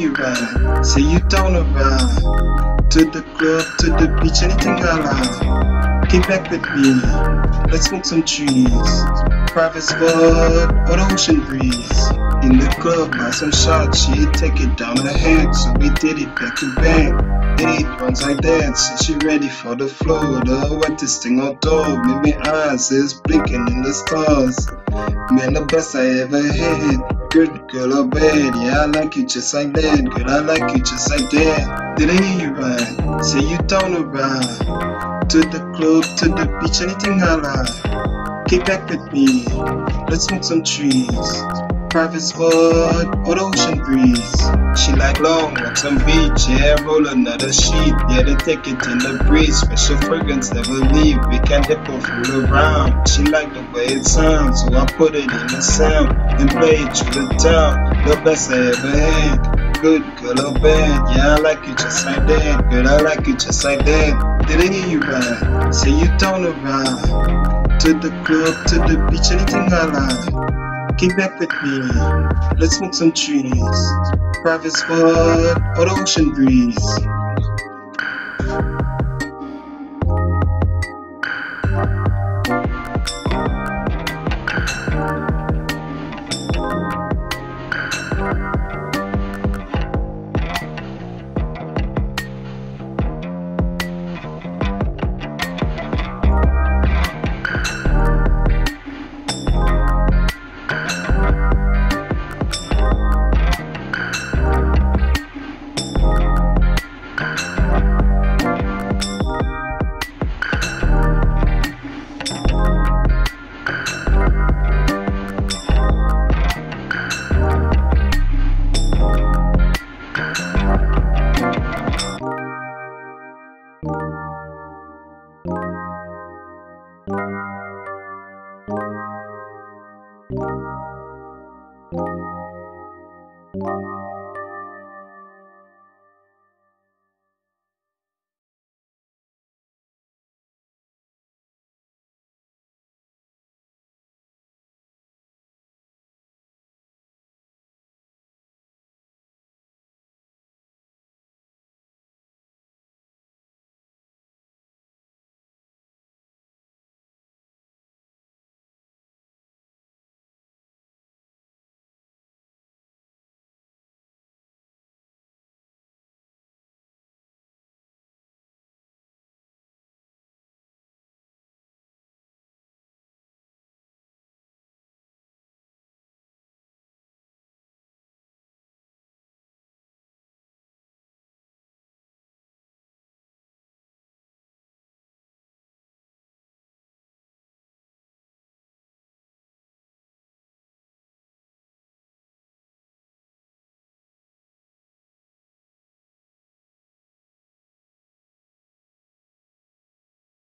you ride? Say you down to ride to the club, to the beach, anything I like. Get back with me, let's smoke some trees. Private spot or the ocean breeze. In the club, buy some shots, she'd take it down her head. So we did it back to back. It runs like that, so she ready for the flow. The wettest thing outdoor, maybe eyes is blinking in the stars. Man, the best I ever had. Good girl or bad, yeah, I like you just like that. Girl, I like you just like that. Did I hear you right? Say you down to ride to the club, to the beach, anything I like. Get back with me, let's smoke some trees. Private spot or the ocean breeze. She like long walks on beach, yeah, roll another sheet. Yeah, they take it in the breeze. Special fragrance never leave. We can dip or fool around. She like the way it sounds, so I put it in the sound and play it through the town. The best I ever had. Good girl or bad, yeah, I like you just like that. Good, I like you just like that. Did I hear you right? Say you down to ride to the club, to the beach, anything I like. Get back with me, let's smoke some trees. Private spot or the ocean breeze.